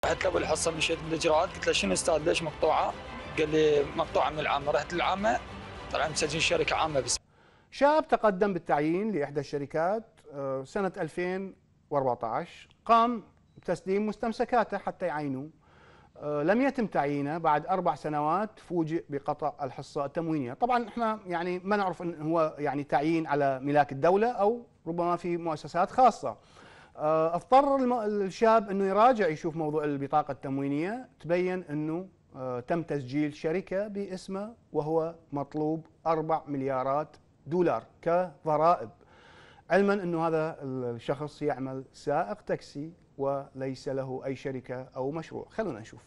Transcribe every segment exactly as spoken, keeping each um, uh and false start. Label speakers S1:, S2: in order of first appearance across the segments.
S1: رحت له بالحصه مشيت بالاجراءات، قلت له شنو استاذ ليش مقطوعه؟ قال لي مقطوعه من العامه، رحت للعامه طلع مسجل شركه عامه بس.
S2: شاب تقدم بالتعيين لإحدى الشركات آه، سنة ألفين وأربعة عشر، قام بتسليم مستمسكاته حتى يعينوه. آه، لم يتم تعيينه، بعد أربع سنوات فوجئ بقطع الحصة التموينية. طبعا احنا يعني ما نعرف ان هو يعني تعيين على ملاك الدولة أو ربما في مؤسسات خاصة. آه، اضطر الم- الشاب انه يراجع يشوف موضوع البطاقة التموينية، تبين انه آه، تم تسجيل شركة باسمه وهو مطلوب أربع مليارات دولار كضرائب، علما انه هذا الشخص يعمل سائق تاكسي وليس له اي شركة او مشروع. خلونا نشوف.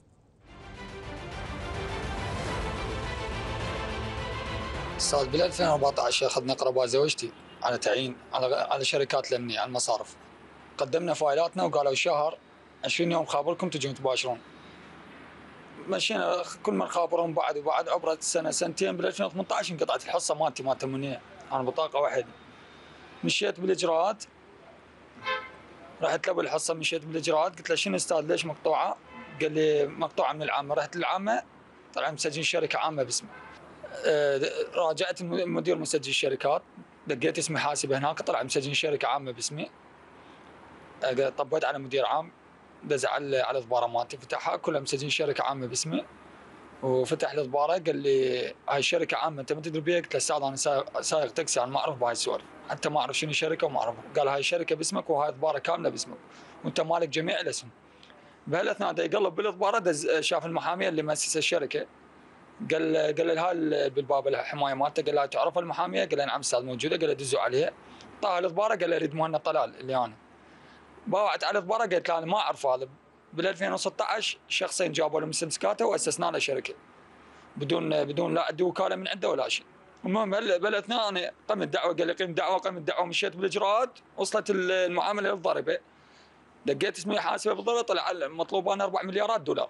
S1: استاذ بال ألفين وأربعة عشر اخذنا قرابه زوجتي على تعيين على على شركات الامنيه على المصارف. قدمنا فايلاتنا وقالوا شهر عشرين يوم خابركم تجون تباشرون. مشينا كل ما نخابرهم بعد وبعد عبرت سنه سنتين. بال ألفين وثمانية عشر انقطعت الحصه مالتي مال تمنيه، انا بطاقه واحده. مشيت بالاجراءات، رحت له بالحصه مشيت بالاجراءات، قلت له شنو استاذ ليش مقطوعه؟ قال لي مقطوعه من العامه، رحت للعامه طلع مسجل شركه عامه باسمه. أه، راجعت المدير مسجل الشركات، دقيت اسمي حاسب هناك طلع مسجل شركه عامه باسمي. أه، طبيت على مدير عام دز على على الضباره مالتي فتحها كلها مسجلين شركه عامه باسمي. وفتح الضباره قال لي هاي شركه عامه انت ما تدري بيها؟ قلت له استاذ انا سائق سائق تاكسي، انا ما اعرف بهاي السوالف، حتى ما اعرف شنو شركه وما اعرف. قال هاي شركه باسمك وهاي ضباره كامله باسمك وانت مالك جميع الاسهم. بهالاثناء دا يقلب بالضباره دز شاف المحاميه اللي مؤسسه الشركه، قال قال له هاي بالباب الحمايه مالته، قال له تعرف المحاميه؟ قال له نعم استاذ موجوده. قال له دزوا عليها. طاها الضباره قال له اريد مهند طلال اللي انا. باوعت على الضباره قالت له انا ما اعرف هذا. بال ألفين وستة عشر شخصين جابوا له مستمسكاته واسسنا له شركه بدون بدون لا عندي وكاله من عنده ولا شيء. المهم بالاثناء انا قمت دعوه، قال لي قيم دعوه، قمت دعوه مشيت بالاجراءات، وصلت المعامله للضريبه. دقيت اسمي حاسبه بالضبط طلع مطلوب انا أربع مليارات دولار.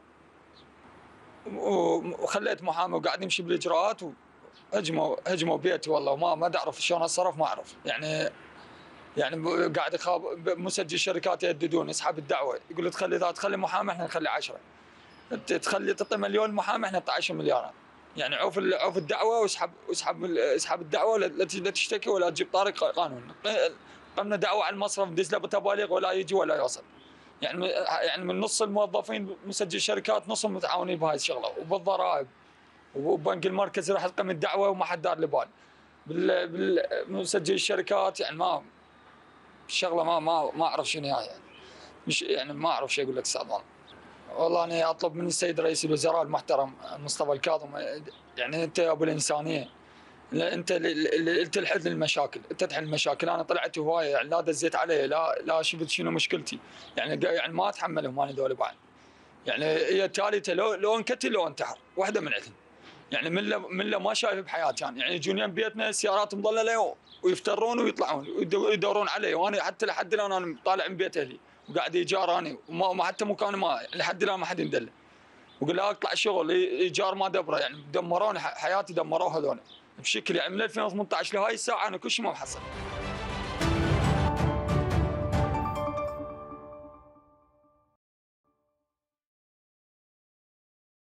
S1: وخليت محامي وقاعد يمشي بالاجراءات وهجموا هجموا بيتي والله، وما ما اعرف شلون اتصرف ما اعرف. يعني يعني قاعد يخاب مسجل شركات يهددون اسحب الدعوه، يقول تخلي اذا تخلي محامي احنا نخلي عشرة، تخلي تعطي مليون محامي احنا نعطي عشرة مليارات. يعني عوف عوف الدعوه واسحب اسحب اسحب الدعوه، لا تشتكي ولا تجيب طارق قانون. قمنا دعوه على المصرف دز له بتباليغ ولا يجي ولا يوصل. يعني يعني من نص الموظفين مسجل شركات نصهم متعاونين بهاي الشغله وبالضرائب وبنك المركزي راح تقيم الدعوه وما حد دار له بال. بالمسجل الشركات يعني ما الشغله ما ما ما اعرف شنو يعني. مش يعني ما اعرف شو اقول لك استاذ. والله انا اطلب من السيد رئيس الوزراء المحترم مصطفى الكاظم، يعني انت ابو الانسانيه، انت اللي تلحد المشاكل، انت تحل المشاكل. انا طلعت هوايه يعني لا دزيت عليه لا لا شفت شنو مشكلتي، يعني يعني ما اتحملهم انا ذول بعد. يعني هي تاليته لو لو انقتل لو انتحر واحده من عندهم. يعني من من ما شايف بحياتي يعني, يعني يجون يم بيتنا سيارات مظلله ويفترون ويطلعون ويدورون علي، وانا حتى لحد الان انا طالع من بيت اهلي وقاعد ايجار انا وما حتى مكان ما لحد الان ما حد يندله. وقال له اطلع شغل ايجار ما دبره، يعني دمروني حياتي، دمروها هذول بشكل يعني من ألفين وثمانية عشر لهاي الساعه انا كل شيء ما محصل.